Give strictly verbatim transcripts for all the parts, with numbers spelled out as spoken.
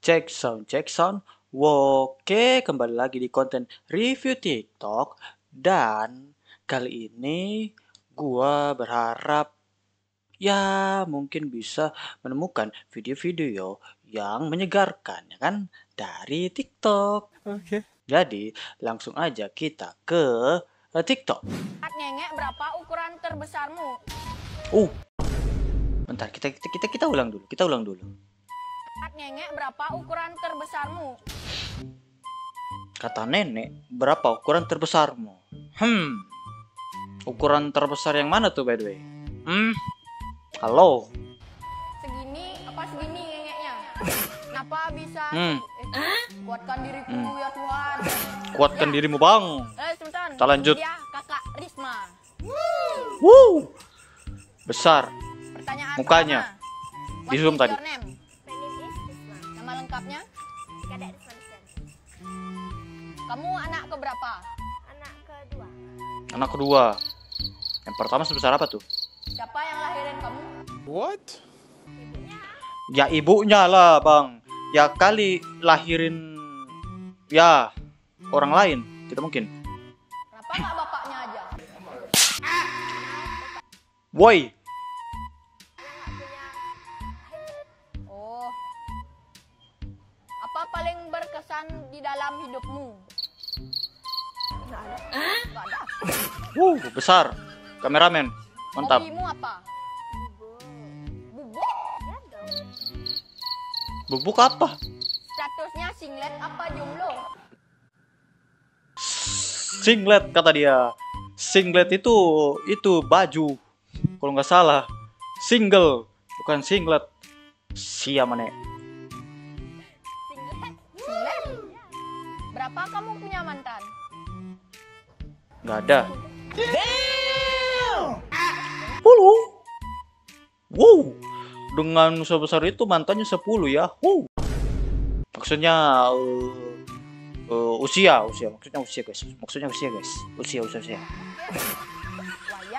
Cek sound, cek sound. Oke, kembali lagi di konten review TikTok. Dan kali ini gua berharap ya mungkin bisa menemukan video-video yang menyegarkan ya kan dari TikTok. Oke. Jadi langsung aja kita ke eh, TikTok. Ngengek, berapa ukuran terbesarmu? Uh, bentar kita kita kita, kita ulang dulu. Kita ulang dulu. Ngengek, berapa ukuran terbesarmu? Kata nenek, berapa ukuran terbesarmu? Hmm, ukuran terbesar yang mana tuh by the way? Hmm, halo. Segini apa segini ngengeknya? Kenapa bisa? Hmm. Eh, kuatkan diriku Hmm. ya Tuhan. Kuatkan Ya. dirimu bang. Eh, sebentar. Kita lanjut. Dia kakak Risma. Wuh, besar. Pertanyaan Mukanya. pertama. Di What zoom is tadi. your name? Nama lengkapnya? Kamu anak keberapa? Anak kedua. Anak kedua. Yang pertama sebesar apa tuh? Siapa yang lahirin kamu? What? Ya ibunya lah bang. Ya kali lahirin ya orang lain. Tidak mungkin. Kenapa nggak bapaknya aja? Woi. Oh. Apa paling berkesan di dalam hidupmu? Nggak ada. Nggak ada. Wuh, besar. Kameramen. Mantap. Hobimu apa? Bubuk. Ya dong. Bubuk apa? Statusnya singlet apa jomblo? Singlet kata dia. Singlet itu itu baju. Kalau nggak salah. Single, bukan singlet. Siapa nek? Singlet? Singlet? Berapa kamu punya mantan? Nggak ada. Sepuluh. Wow. Dengan sebesar itu mantannya sepuluh ya. Wow. Maksudnya uh, uh, usia, usia. Maksudnya usia guys. Maksudnya usia guys. Usia, usia, usia. Wah ya.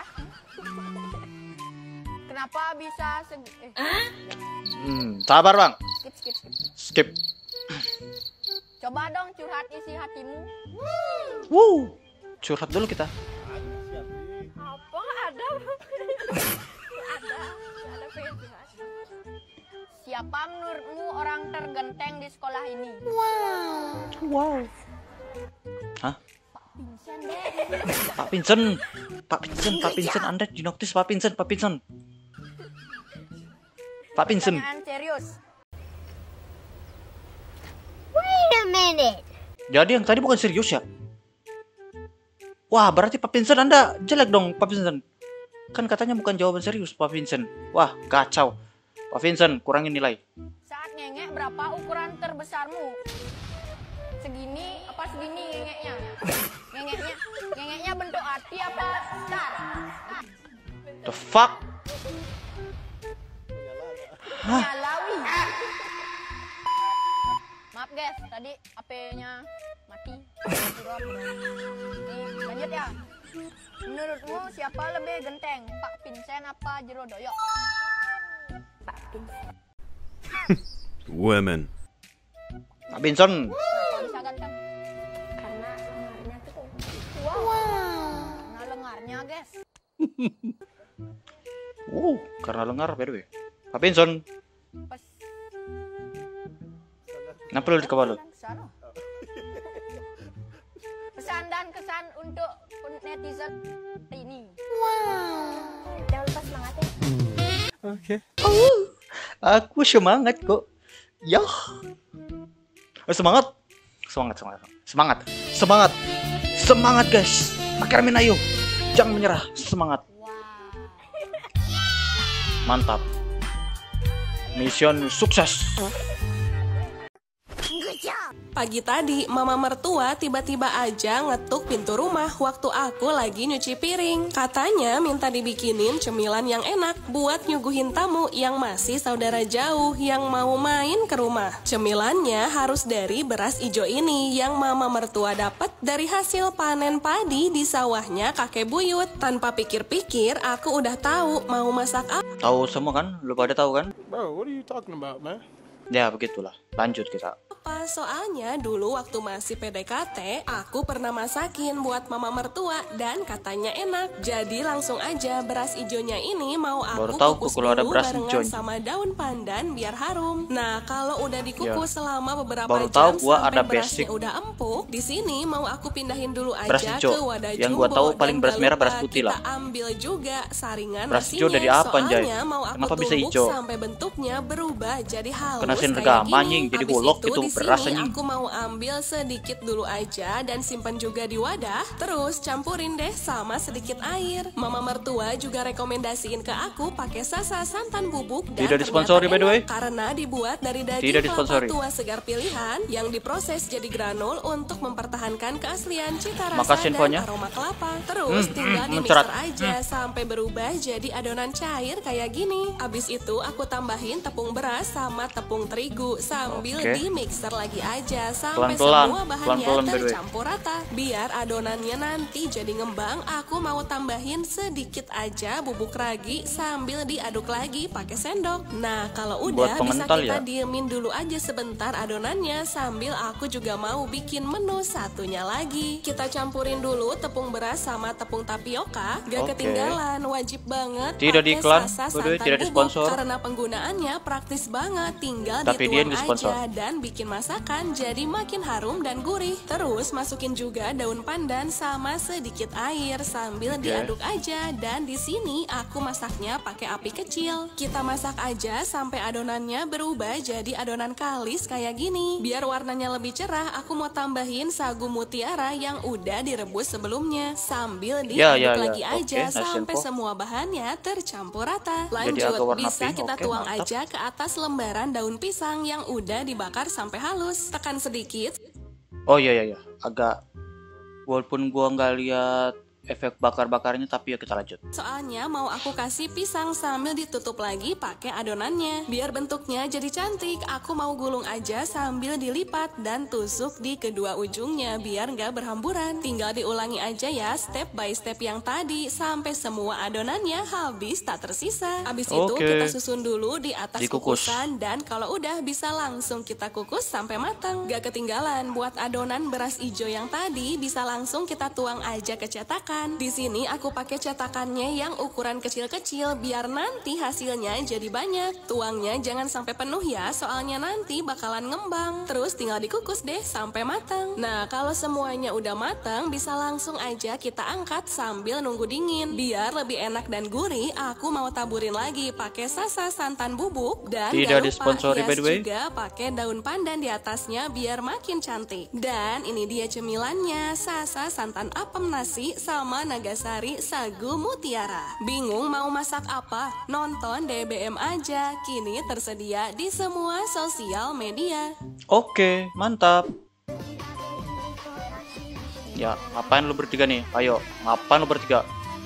Kenapa bisa segi... Eh, Hmm, sabar bang. skip, skip, skip. Skip. Coba dong curhat isi hatimu. Wow. Curhat dulu kita. Apa ada? ada. Ada pengen curhat. Siapa menurutmu orang tergenteng di sekolah ini? Wow. Hah? Vincent deh. Pak Vincent. Pak Vincent, Pak Vincent. Anda dinoktis Pak Vincent, Pak Vincent. Pak Vincent. Pertanyaan serius. Wait a minute. Jadi yang tadi bukan serius ya? Wah, berarti Pak Vincent Anda jelek dong, Pak Vincent. Kan katanya bukan jawaban serius, Pak Vincent. Wah, kacau. Pak Vincent, kurangin nilai. Saat ngengek, berapa ukuran terbesarmu? Segini apa segini ngengeknya? Ngengeknya, ngengeknya bentuk hati apa star? The fuck? Hah? Nyalawi. Maaf guys, tadi H P-nya mati. Nih, lanjut ya. Menurutmu siapa lebih genteng? Pak Vincent apa Jero Doyok? Pak Vincent. Women. Pak Vincent. Kenapa bisa ganteng? Karena lengannya tuh. Nah lengarnya guys. Wow, karena lengar by the way. Pak Vincent, Pas kenapa lu di kepala? Pesan, oh. Pesan dan kesan untuk netizen hari ini. Jangan lupa semangat ya. Oke. Aku semangat kok. Ya. Eh, semangat. Semangat, semangat. Semangat. Semangat. Semangat, guys. Pakai ramen ayo. Jangan menyerah. Semangat. Wow. Mantap. Mission sukses. Pagi tadi, mama mertua tiba-tiba aja ngetuk pintu rumah waktu aku lagi nyuci piring. Katanya minta dibikinin cemilan yang enak buat nyuguhin tamu yang masih saudara jauh yang mau main ke rumah. Cemilannya harus dari beras ijo ini yang mama mertua dapat dari hasil panen padi di sawahnya kakek buyut. Tanpa pikir-pikir, aku udah tahu mau masak apa. Tahu semua kan? Lu pada tahu kan? Bro, what are you talking about, man? Ya begitulah. Lanjut kita. Apa? Soalnya dulu waktu masih P D K T, aku pernah masakin buat mama mertua dan katanya enak. Jadi langsung aja beras ijonya ini mau aku Baru tahu kukus kalau ada dulu beras barengan ijo. sama daun pandan biar harum. Nah, kalau udah dikukus Ya. selama beberapa Baru jam tahu gua sampai ada berasnya basic. udah empuk, di sini mau aku pindahin dulu Beras aja ijo. ke wadah Yang jumbo. gua tahu paling Dan beras gak merah, lupa beras putih lah. Kita ambil juga saringan Beras nasinya. ijo dari apa, Anjay? Soalnya mau aku Kenapa bisa tumbuk ijo? sampai bentuknya berubah jadi halus Kena kayak sinergama, gini. anjing. Jadi Abis golok itu gitu, di beras, sini anjing. aku mau ambil sedikit dulu aja dan simpan juga di wadah. Terus campurin deh sama sedikit air. Mama mertua juga rekomendasiin ke aku pakai sasa santan bubuk dan Tidak disponsori, ternyata by the way. enak karena dibuat dari daging Tidak kelapa disponsori. tua segar pilihan yang diproses jadi granul untuk mempertahankan keaslian cita rasa Makasih dan infonya. aroma kelapa. Terus Hmm, tinggal hmm, di mencerat. mixer aja sampai berubah jadi adonan cair kayak gini. Abis itu aku tambahin tepung beras sama tepung terigu sambil Oke. di mixer lagi aja sampai Pelan-pelan, semua bahannya pelan-pelan, by the way. tercampur rata. Biar adonannya nanti jadi ngembang, aku mau tambahin sedikit aja bubuk ragi sambil diaduk lagi pakai sendok. Nah, kalau Buat udah bisa pengental kita ya? diemin dulu aja sebentar adonannya sambil aku juga mau bikin menu satunya lagi. Kita campurin dulu tepung beras sama tepung tapioka. Gak Oke. ketinggalan, wajib banget Tidak pakai diiklan, sasa by the way, santan tidak bubuk disponsor. karena penggunaannya praktis banget. Tinggal Tapi dia yang dituang disponsor. aja dan bikin masakan jadi makin harum dan gurih. Terus masukin juga daun pandan sama sedikit air sambil Oke. diaduk aja. Dan di sini aku masaknya pakai api kecil. Kita masak aja sampai adonannya berubah jadi adonan kalis kayak gini. Biar warnanya lebih cerah, aku mau tambahin sagu mutiara yang udah direbus sebelumnya sambil Ya, diaduk ya, ya. lagi Oke, aja nice sampai info. semua bahannya tercampur rata. Jadi Lanjut, agak warna bisa pink. kita Oke, tuang mantap. aja ke atas lembaran daun pisang yang udah dibakar sampai halus. Tekan sedikit. Oh iya iya iya. Agak walaupun gua nggak lihat efek bakar-bakarnya, tapi ya kita lanjut. Soalnya mau aku kasih pisang sambil ditutup lagi pakai adonannya. Biar bentuknya jadi cantik, aku mau gulung aja sambil dilipat dan tusuk di kedua ujungnya biar nggak berhamburan. Tinggal diulangi aja ya step by step yang tadi sampai semua adonannya habis tak tersisa. Habis itu Oke. kita susun dulu di atas Dikukus. kukusan dan kalau udah bisa langsung kita kukus sampai matang. Gak ketinggalan buat adonan beras ijo yang tadi bisa langsung kita tuang aja ke cetakan. Di sini aku pakai cetakannya yang ukuran kecil-kecil biar nanti hasilnya jadi banyak. Tuangnya jangan sampai penuh ya, soalnya nanti bakalan ngembang. Terus tinggal dikukus deh sampai matang. Nah, kalau semuanya udah matang, bisa langsung aja kita angkat sambil nunggu dingin. Biar lebih enak dan gurih, aku mau taburin lagi pakai sasa santan bubuk dan Tidak gak lupa disponsori, by hias the way. juga pakai daun pandan di atasnya biar makin cantik. Dan ini dia cemilannya, sasa santan apem nasi sama nagasari sagu mutiara. Bingung mau masak apa? Nonton D B M aja, kini tersedia di semua sosial media. Oke, mantap. Ya, ngapain lu bertiga nih? Ayo, ngapain lu bertiga?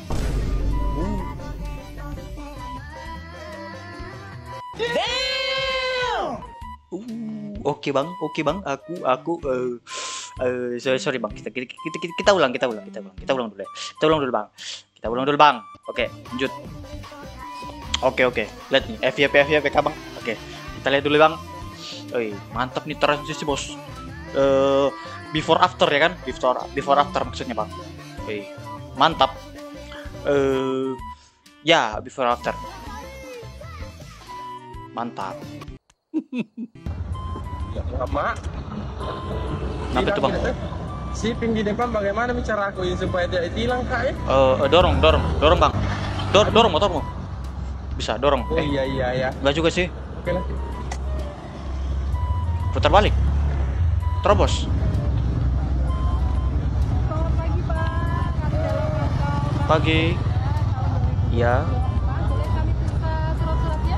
Uh, oke bang, oke bang, aku aku eh eh, sorry, sorry bang, kita, kita kita kita kita ulang, kita ulang, kita ulang, kita ulang dulu ya. Kita ulang dulu bang, kita ulang dulu bang. Oke, lanjut. Oke oke, lihat nih F Y P F Y P K bang. Oke, kita lihat dulu bang. Oi, mantap nih transisi bos. Eh, before after ya kan? Before before after maksudnya bang. Oi, mantap. Eh, ya before after. Mantap. Ya, Mak. Kenapa tuh bang? Si ping di depan bagaimana bicara aku ini supaya dia hilang kak ya? Eh, eh, dorong, dorong, dorong bang. Dor, dorong motormu. Bisa dorong. Oh Eh, iya iya ya. enggak juga sih. Oke lah. Putar balik. Terobos. Selamat pagi Pak, kami dalam rangka Pagi. Ya. Pak, boleh kami periksa surat-suratnya?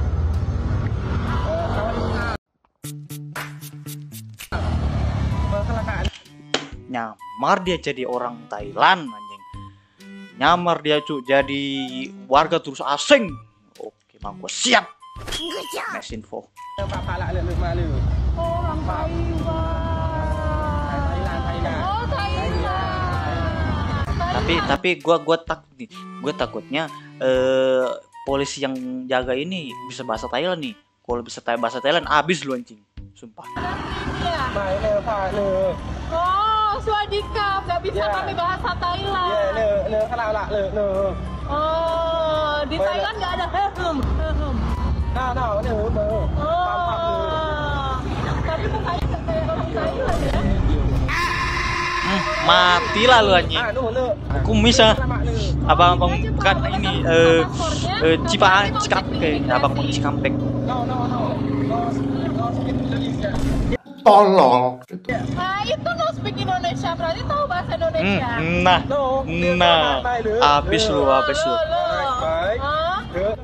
Kecelakaan. Nyamar dia jadi orang Thailand anjing. Nyamar dia cu jadi warga terus asing. Oke, bang, gua siap. Mes info. Pak pala lu malu. Oh, orang Taiwan. Thailand Thailand. Oh, Thailand. Tapi tapi gua gua takut nih. Gua takutnya eh polisi yang jaga ini bisa bahasa Thailand nih. Kalau bisa tay- bahasa Thailand, abis lu anjing. Sumpah. ไม่เนอผ่าเนอ Oh, Swadikap, nggak bisa Ya. kami bahasa เย่ Thailand. เนอเนอขนาดละเลอเนอ Oh, di Baik. Thailand nggak ada hehem, hehem. หน้าหน้าเนอเนอตามผักเนอ Oh, tapi mukanya nggak kayak orang Thailand ya. Hmm, matilah lu anjing. อ่าหนูเนอ Kumis ah. ขนาดเนอ Abang-abang kan ini eh eh, Cipa Cikampek, abang abang Cikampek. no no no no no speak Indonesia Tolong. Nah, itu no speak Indonesia, berarti tahu bahasa Hmm, Indonesia. nah, no nah, abis lu, abis lu. Lo, lo. baik Hah? เนอ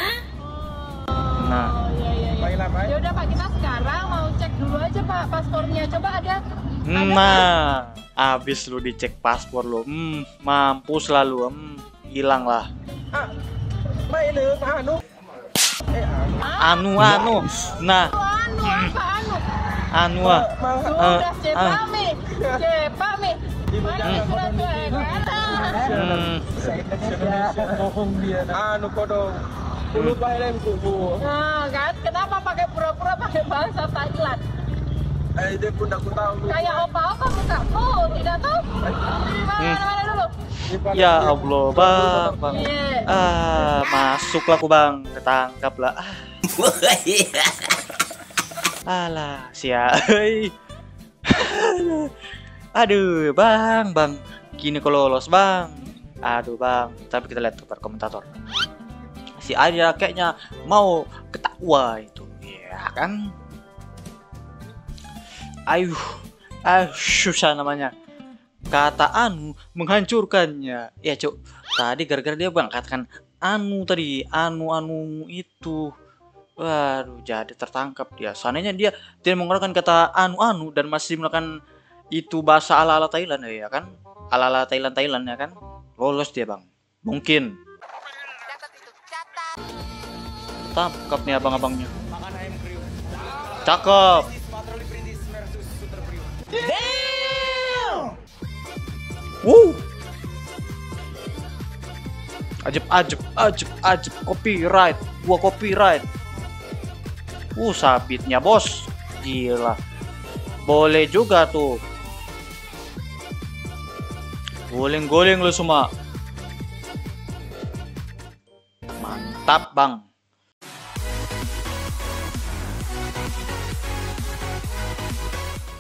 Nah, Oh, iya, iya, iya. ไปละไป Ya udah Pak, kita sekarang mau cek dulu aja Pak paspornya. Coba ada. nah, abis lu dicek paspor lu. Hmm, mampus lah lu. Hmm, hilang lah. อ่ะไม่เนออ่าหนูเอ๊ะอ่า Anu, anu. Nah, Anu, apa anu? anu ah. มา Eh, Sudah cepat mi, cepat mi. Mana surat suara? Hmm, bohong dia ah hanu kodong ku lupa helm ku bu Nah kan, kenapa pakai pura-pura pakai bahasa Thailand? eh dia pun aku tahu lu Kayak opa-opa mukamu, tidak tahu? Mana mana dulu? ya Allah, bang, bang. Iya. Ah, masuklah ku bang, ketangkap lah. Ah. Alah, sia. Hei. Aduh, bang, bang. Gini kalau lolos, bang. Aduh, bang. Tapi kita lihat kepada komentator. Si Arya kayaknya mau ketawa itu, ya kan? Ayuh, ah, susah namanya. Kata anu menghancurkannya. Ya, Cuk. Tadi gara-gara dia bang katakan anu tadi, anu-anu itu. Waduh, jadi tertangkap dia. Seandainya dia tidak menggunakan kata anu-anu dan masih menggunakan itu bahasa ala-ala Thailand ya kan? Ala-ala Thailand-Thailand ya kan? Lolos dia, Bang. Mungkin. Tangkap nih abang-abangnya. Cakep. Wow. Ajib, ajib, ajib, ajib. Copyright. Gua copyright. Uh, sabitnya bos. Gila. Boleh juga tuh. Guling-guling lu semua. Mantap, Bang.